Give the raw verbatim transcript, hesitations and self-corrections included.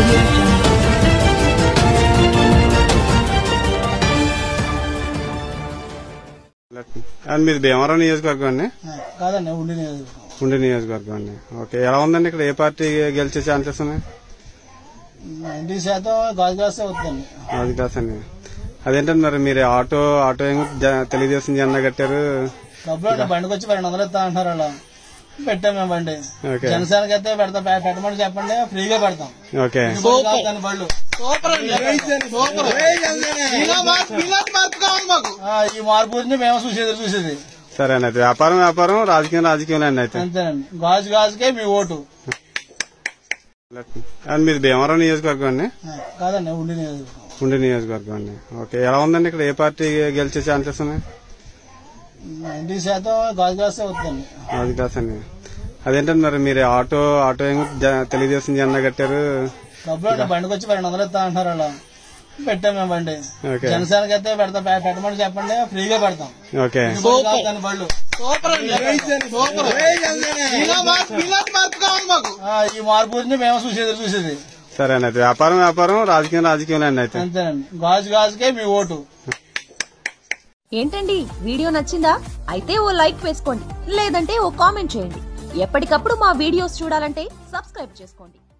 మీది భీమవరం నియోజకవర్గం అండి? కాదండి, ఉండి నియోజకవర్గం. ఉండి నియోజకవర్గం అండి. ఓకే, ఎలా ఉందండి ఇక్కడ? ఏ పార్టీ గెలిచే ఛాన్సెస్ ఉన్నాయి? నైన్టీ శాతం గాజు గ్లాస్ అవుతుందండి. గాజు గ్లాస్ అండి. అదేంటండి మరి మీరు ఆటో ఆటో ఏమో తెలుగుదేశం జెండా కట్టారు. డబ్బులు బండికి వచ్చి పన్నెండు వందలు ఇస్తా అంటారు. అలా పెట్టాం మేము బండి. జనసేనకి అయితే పెడతాం, పెట్టమని చెప్పండి, ఫ్రీగా పెడతాం. ఓకే, బళ్ళు ఈ మార్పు గురించి మేము చూసేది చూసేది సరేనండి. వ్యాపారం వ్యాపారం, రాజకీయం రాజకీయం అండి. అయితే అంతేనండి. గాజు గాజుకే మీ ఓటు. మీది భీమవరం నియోజకవర్గం అండి? కాదండి, ఉండి నియోజకవర్గం. ఉండి నియోజకవర్గం అండి. ఓకే, ఎలా ఉందండి ఇక్కడ? ఏ పార్టీ గెలిచే ఛాన్సెస్ ఉన్నాయి? నైన్టీ శాతం గాజు గ్లాస్ అవుతుందండి. గాజు గ్లాస్ అండి. అదేంటండి మరి మీరు ఆటో ఆటో ఏమో తెలుగుదేశం జెండా కట్టారు. డబ్బులు బండికి వచ్చి పన్నెండు వందలు ఇస్తా అంటారు. అలా పెట్టాం మేము బండి. జనసేనకి అయితే పెడతాం, పెట్టమని చెప్పండి, ఫ్రీగా పెడతాం. ఓకే, బళ్ళు ఈ మార్పు గురించి మేము చూసేది చూసేది సరేనండి. వ్యాపారం వ్యాపారం, రాజకీయం రాజకీయం అండి. అయితే అంతేనండి. గాజు గాజుకే మీ ఓటు. ఏంటండి, వీడియో నచ్చిందా? అయితే ఓ లైక్ వేసుకోండి, లేదంటే ఓ కామెంట్ చేయండి. ఎప్పటికప్పుడు మా వీడియోస్ చూడాలంటే సబ్స్క్రైబ్ చేసుకోండి.